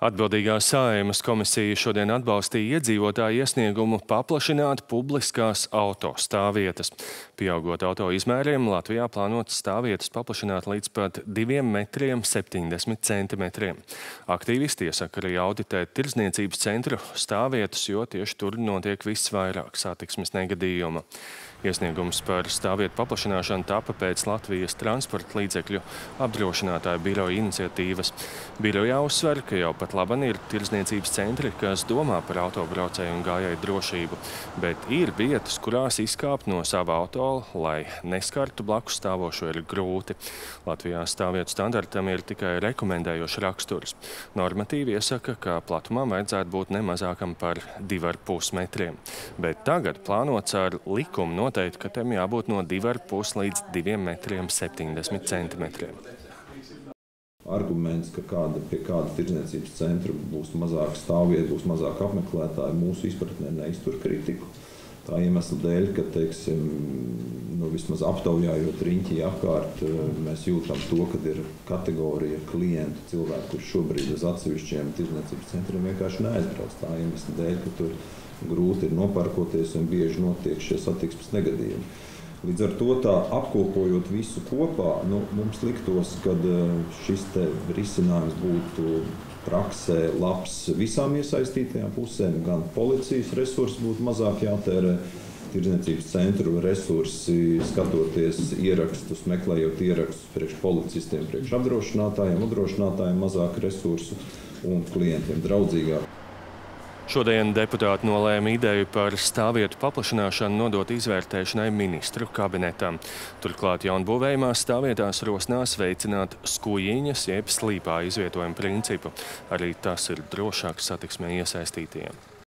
Atbildīgā Saeimas komisija šodien atbalstīja iedzīvotāju iesniegumu paplašināt publiskās autostāvvietas. Pieaugot auto izmēriem, Latvijā plānotas stāvvietas paplašināt līdz pat 2,70 m. Aktīvisti iesaka arī auditēt tirdzniecības centru stāvvietas, jo tieši tur notiek visvairāk satiksmes negadījumu. Iesniegums par stāvvietu paplašināšanu tapa pēc Latvijas transporta līdzekļu apdrošinātāju biroja iniciatīvas. Birojā uzsver, ka jau pat laban ir tirdzniecības centri, kas domā par autobraucēju un gājēju drošību, bet ir vietas, kurās izkāpt no sava auto, lai neskartu blakus stāvošo, ir grūti. Latvijā stāvvietu standartam ir tikai rekomendējošs raksturs. Normatīvi iesaka, ka platumam vajadzētu būt nemazākam par 2,5 metriem. Bet tagad plānots ar likumu noteikt, ka tam jābūt no 2,5 līdz 2,70 m. Arguments, ka pie kāda tirdzniecības centra būs mazāk stāvvietu, būs mazāk apmeklētāju, mūsu izpratnē neiztur kritiku. Tā iemesla dēļ, ka, teiksim, vismaz aptaujājot riņķī apkārt, mēs jūtam to, ka ir kategorija klientu cilvēku, kurš šobrīd uz atsevišķiem tirdzniecības centriem vienkārši neaizbrauc. Tā iemesla dēļ, ka tur grūti ir noparkoties un bieži notiek šie satiksmes negadījumi. Līdz ar to tā apkopojot visu kopā, mums liktos, ka šis risinājums būtu praksē labs visām iesaistītajām pusēm, gan policijas resursi būtu mazāk jātērē, tirdzniecības centru resursi, skatoties ierakstus, meklējot ierakstus priekš policistiem, priekš apdrošinātājiem mazāk resursu un klientiem draudzīgāk. Šodien deputāti nolēma ideju par stāvvietu paplašināšanu nodot izvērtēšanai ministru kabinetam. Turklāt jaunbūvējumās stāvvietās rosinās veicināt skujiņas jeb slīpā izvietojuma principu. Arī tas ir drošāks satiksmē iesaistītajiem.